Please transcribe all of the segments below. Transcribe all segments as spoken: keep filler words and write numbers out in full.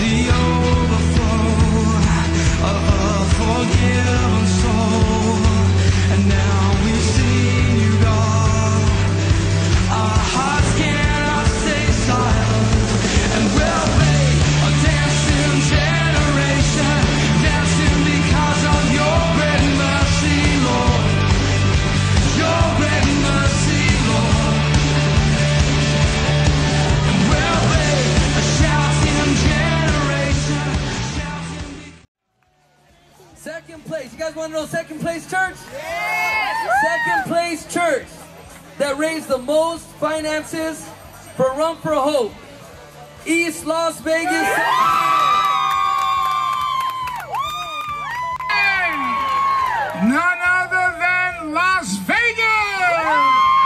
the overflow of a forgiven soul. And now we've seen you, God. Our hearts cannot stay silent, and we'll be a dancing generation, dancing because of your great mercy, Lord. Your great mercy, Lord. And we'll be a shouting generation, shouting. Second place. You guys want to know second place church? Yes! Second place church that raised the most finances for Run for Hope. East Las Vegas. None other than Las Vegas!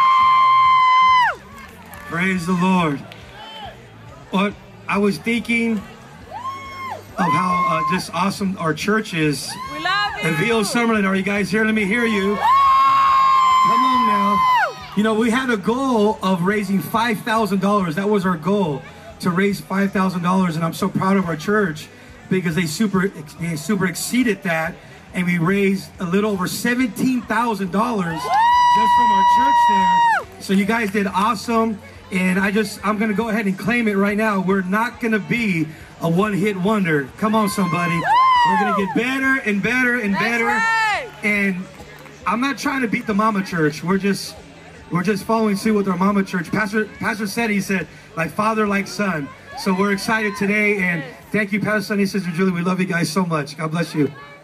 Praise the Lord. What I was thinking of how uh, just awesome our church is. We love you. And V O Summerlin, are you guys here? Let me hear you. Come on now. You know, we had a goal of raising five thousand dollars. That was our goal, to raise five thousand dollars. And I'm so proud of our church because they super, they super exceeded that. And we raised a little over seventeen thousand dollars just from our church there. So you guys did awesome. And I just, I'm going to go ahead and claim it right now. We're not going to be a one-hit wonder. Come on, somebody. We're going to get better and better and That's better. right. And I'm not trying to beat the mama church. We're just, we're just following suit with our mama church. Pastor, Pastor said, he said, like father, like son. So we're excited today. And thank you, Pastor Sonny, Sister Julie. We love you guys so much. God bless you.